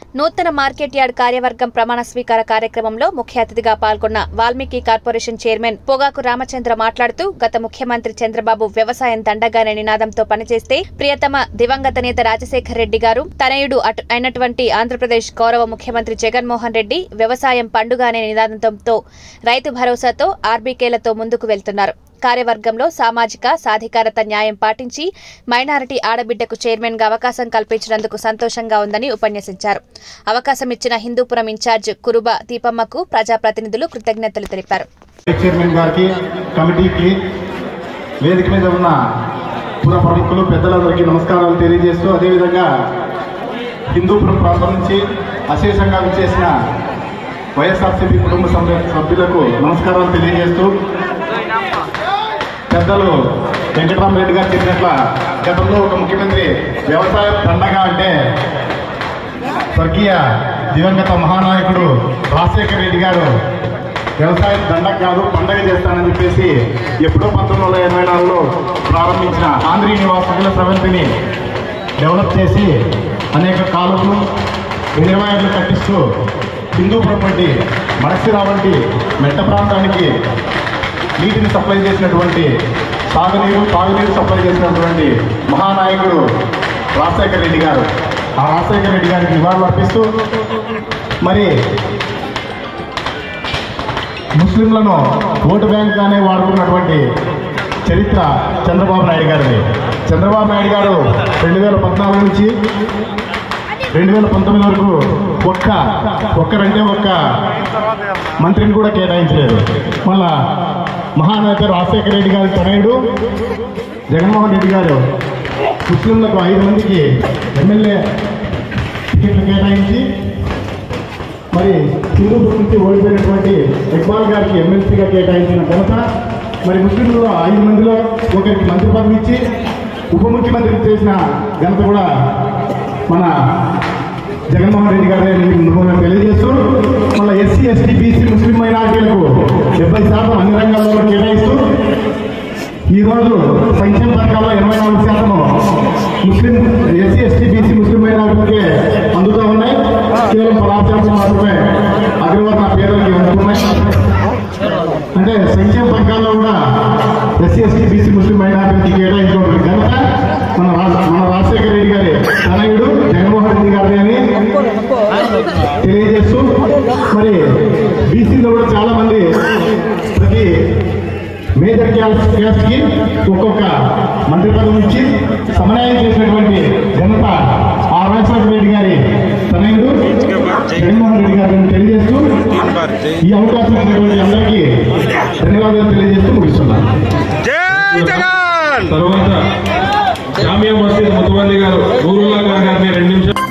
నూతన market yard కార్యవర్గం ప్రమాణ స్వీకార కార్యక్రమంలో ముఖ్య అతిథిగా పాల్గొన్న వాల్మీకి కార్పొరేషన్ చైర్మన్ పొగాకు రామచంద్ర మాట్లాడుతూ గత ముఖ్యమంత్రి చంద్రబాబు వ్యవసాయం దండగానే నినాదంతో పనిచేస్తే ప్రియతమ దివంగత నేత రాజశేఖర్ రెడ్డి గారు తనయుడు అయినటువంటి ఆంధ్రప్రదేశ్ గౌరవ ముఖ్యమంత్రి జగన్మోహన్ రెడ్డి వ్యవసాయం పండుగానే నినాదంతో రైతు భరోసాతో ఆర్బీకేలతో ముందుకు వెళ్తున్నారు. కార్యవర్గంలో సామాజిక సాధికారత న్యాయం పాటించి మైనారిటీ ఆడబిడ్డకు చైర్మన్ గా అవకాశం కల్పించినందుకు సంతోషంగా ఉందని ఉపన్యసించారు. అవకాశం ఇచ్చిన హిందూపురం ఇన్ఛార్జ్ కురుబ దీపమ్మకు ప్రజాప్రతినిధులు కృతజ్ఞతలు తెలిపారు. చైర్మన్ గారికి, కమిటీకి, వేదిక మీద ఉన్న పుర ప్రముఖులు పెద్దలందరికీ నమస్కారాలు తెలియజేస్తూ, అదేవిధంగా హిందూపురం ప్రాంతం నుంచి అశేషంగా విచ్చేసిన వైఎస్ఆర్సీపీ కుటుంబ సభ్యులకు నమస్కారాలు తెలియజేస్తూ, పెద్దలు వెంకటరామరెడ్డి గారు చెప్పినట్ల గతంలో ఒక ముఖ్యమంత్రి వ్యవసాయం పండగ అంటే స్వర్గీయ దివంగత మహానాయకుడు రాజశేఖర రెడ్డి గారు వ్యవసాయం దండగ కాదు పండగ చేస్తానని చెప్పేసి ఎప్పుడో 1984లో ప్రారంభించిన ఆంధ్రీ నివాసితుల స్రవంతిని డెవలప్ చేసి అనేక కాలువలు రిజర్వాయర్లు కట్టిస్తూ హిందూపురం వంటి మడసిరా వంటి మెట్ట ప్రాంతానికి నీటిని సప్లై చేసినటువంటి తాగునీరు సప్లై చేసినటువంటి మహానాయకుడు రాజశేఖర రెడ్డి గారు. ఆ రాజశేఖర రెడ్డి గారికి నివాళులు అర్పిస్తూ, మరి ముస్లింలను ఓటు బ్యాంక్గానే వాడుకున్నటువంటి చరిత్ర చంద్రబాబు నాయుడు గారిది. చంద్రబాబు నాయుడు గారు 2014 నుంచి 2019 వరకు ఒక్కరంటే ఒక్క మంత్రిని కూడా కేటాయించలేదు. మళ్ళా మహానేత రాజశేఖర రెడ్డి గారి తనయుడు జగన్మోహన్ రెడ్డి గారు ముస్లింలకు 5 మందికి ఎమ్మెల్యే టికెట్లు కేటాయించి, మరి హిందూపురం నుంచి ఓడిపోయినటువంటి ఇక్బాల్ గారికి ఎమ్మెల్సీగా కేటాయించిన ఘనత, మరి ముస్లింలలో 5 మందిలో ఒకరికి మంత్రి పదవి ఇచ్చి ఉప ముఖ్యమంత్రి చేసిన ఘనత కూడా మన జగన్మోహన్ రెడ్డి గారు తెలియజేస్తూ, మళ్ళీ ఎస్సీ, ఎస్టీ, బీసీ, ముస్లిం మైనార్టీలకు 70% అన్ని రంగాల్లో కేటాయిస్తూ, ఈరోజు సంక్షేమ పథకాల్లో 84% ముస్లిం ఎస్సీ, ఎస్టీ, బీసీ, ముస్లిం మైనార్టీలకే అందుతూ ఉన్నాయి. కేవలం 10% మాత్రమే అగ్రవర్ణ పేదలకి అందుతున్నాయి. అంటే సంక్షేమ పథకాల్లో కూడా ఎస్సీ, ఎస్టీ, బీసీ, ముస్లిం మైనార్టీలకి కేటాయించినటువంటి ఘనత మన రాజశేఖర రెడ్డి గారి తనయుడు జగన్మోహన్ రెడ్డి గారి అని తెలియజేస్తూ, మరి బీసీలో కూడా చాలా మంది ప్రతి మేజర్ క్యాస్ట్కి ఒక్కొక్క మంత్రి పదవి ఇచ్చి సమన్వయం చేసినటువంటి ఘనత ఆ రాజశేఖర రెడ్డి గారి తనయుడు జగన్మోహన్ రెడ్డి గారిని తెలియజేస్తూ, ఈ అవకాశం ఇచ్చినటువంటి అందరికీ ధన్యవాదాలు తెలియజేస్తూ ముగిస్తున్నాను. తర్వాత జామియా మసీద్ ముతవల్లి గారు 2 నిమిషాలు